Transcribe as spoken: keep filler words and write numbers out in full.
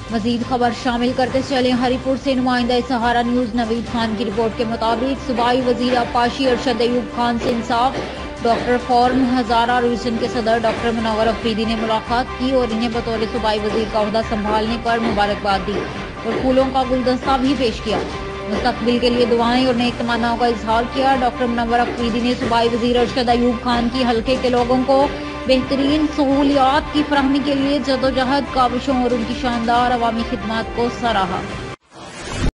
मजीद खबर शामिल करते चले हरिपुर से नुमाइंदा सहारा न्यूज नवीद खान की रिपोर्ट के मुताबिक सूबाई वजीर आबपाशी अरशद अयूब खान से इंसाफ। डॉक्टर फॉर्म हजारा रीजन के सदर डॉक्टर मुनव्वर अफरीदी ने मुलाकात की और इन्हें बतौर सूबाई वजीर का ओहदा संभालने पर मुबारकबाद दी और फूलों का गुलदस्ता भी पेश किया। मुस्तकबिल के लिए दुआएं और नेक तमन्नाओं का इजहार किया। डॉक्टर मुनव्वर अफरीदी ने सूबाई वजीर अरशद अयूब खान की हल्के के लोगों को बेहतरीन सहूलियात की फराहमी के लिए जदोजहद, काविशों और उनकी शानदार अवामी खिदमत को सराहा।